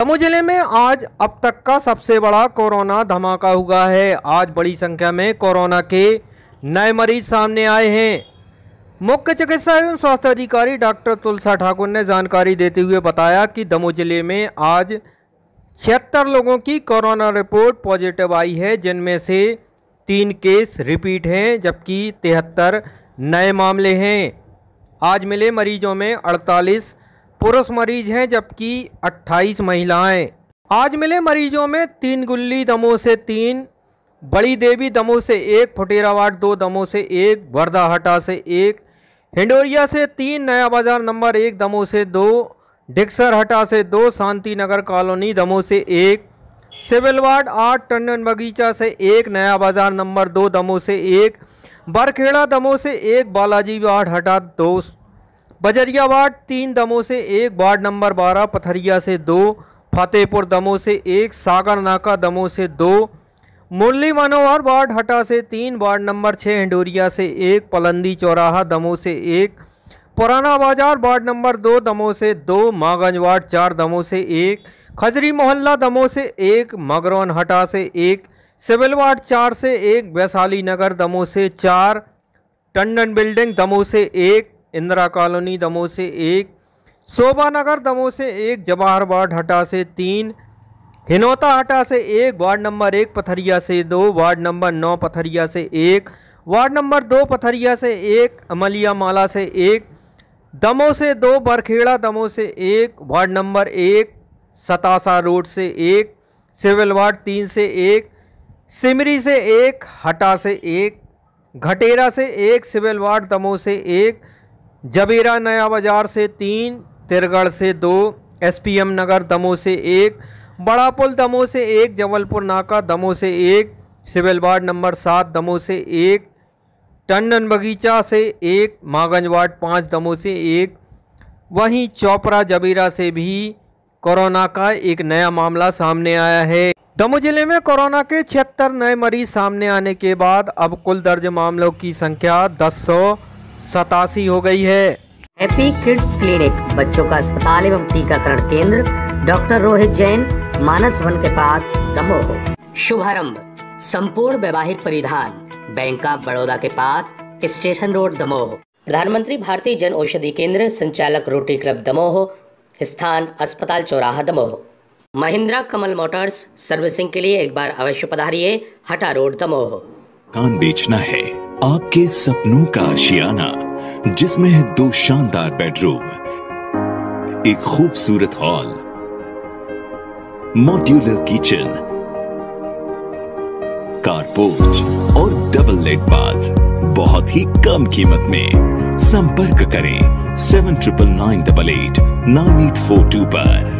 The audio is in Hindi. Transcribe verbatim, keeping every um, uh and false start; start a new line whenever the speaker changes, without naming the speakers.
दमोह जिले में आज अब तक का सबसे बड़ा कोरोना धमाका हुआ है। आज बड़ी संख्या में कोरोना के नए मरीज सामने आए हैं। मुख्य चिकित्सा एवं स्वास्थ्य अधिकारी डॉक्टर तुलसा ठाकुर ने जानकारी देते हुए बताया कि दमोह जिले में आज छिहत्तर लोगों की कोरोना रिपोर्ट पॉजिटिव आई है, जिनमें से तीन केस रिपीट हैं जबकि तिहत्तर नए मामले हैं। आज मिले मरीजों में अड़तालीस पुरुष मरीज हैं जबकि अट्ठाईस महिलाएं। आज मिले मरीजों में तीन गुल्ली दमोह से तीन, बड़ी देवी दमोह से एक, फुटेरावाट दो दमोह से एक, वर्धाहटा से एक, हिंडोरिया से तीन, नया बाजार नंबर एक दमोह से दो, डिक्सर हटा से दो, शांति नगर कॉलोनी दमोह से एक, सिविल वार्ड आठ टंडन बगीचा से एक, नया बाजार नंबर दो दमोह से एक, बरखेड़ा दमोह से एक, बालाजी वार्ड हटा दो, बजरिया वार्ड तीन दमोह से एक, वार्ड नंबर बारह पथरिया से दो, फतेहपुर दमोह से एक, सागर नाका दमोह से दो, मुरली मनोहर वार्ड हटा से तीन, वार्ड नंबर छः हिंडोरिया से एक, पलंदी चौराहा दमोह से एक, पुराना बाजार वार्ड नंबर दो दमोह से दो, मागंज वार्ड चार दमोह से एक, खजरी मोहल्ला दमोह से एक, मगरौन हटा से एक, सिविल वार्ड चार से एक, वैशाली नगर दमोह से चार, टंडन बिल्डिंग दमोह से एक, इंदिरा कॉलोनी दमोह से एक, शोभा नगर दमोह से एक, जवाहर वार्ड हटा से तीन, हिनौता हटा से एक, वार्ड नंबर एक पथरिया से दो, वार्ड नंबर नौ पथरिया से एक, वार्ड नंबर दो पथरिया से एक, अमलिया माला से एक, दमोह से दो, बरखेड़ा दमोह से एक, वार्ड नंबर एक सतासा रोड से एक, सिविल वार्ड तीन से एक, सिमरी से एक, हटा से एक, घटेरा से एक, सिविल वार्ड दमोह से एक, जबेरा नया बाजार से तीन, तिरगढ़ से दो, एसपीएम नगर दमोह से एक, बड़ा पुल दमोह से एक, जबलपुर नाका दमोह से एक, सिविल वार्ड नंबर सात दमोह से एक, टंडन बगीचा से एक, मागंज वार्ड पाँच दमोह से एक। वहीं चौपरा जबीरा से भी कोरोना का एक नया मामला सामने आया है। दमोह जिले में कोरोना के छिहत्तर नए मरीज सामने आने के बाद अब कुल दर्ज मामलों की संख्या दस सौ सतासी हो गई है।
हैप्पी किड्स क्लिनिक, बच्चों का अस्पताल एवं टीकाकरण केंद्र, डॉक्टर रोहित जैन, मानस भवन के पास दमोह। शुभारंभ संपूर्ण वैवाहिक परिधान, बैंक ऑफ बड़ौदा के पास, स्टेशन रोड दमोह। प्रधानमंत्री भारतीय जन औषधि केंद्र, संचालक रोटरी क्लब दमोह, स्थान अस्पताल चौराहा दमोह। महिंद्रा कमल मोटर्स, सर्विसिंग के लिए एक बार अवश्य पधारिए, हटा रोड दमोह।
कान बेचना है आपके सपनों का आशियाना, जिसमें है दो शानदार बेडरूम, एक खूबसूरत हॉल, मॉड्यूलर किचन, कारपोर्च और डबल लेट बाथ, बहुत ही कम कीमत में। संपर्क करें seven triple nine double eight nine eight four two पर।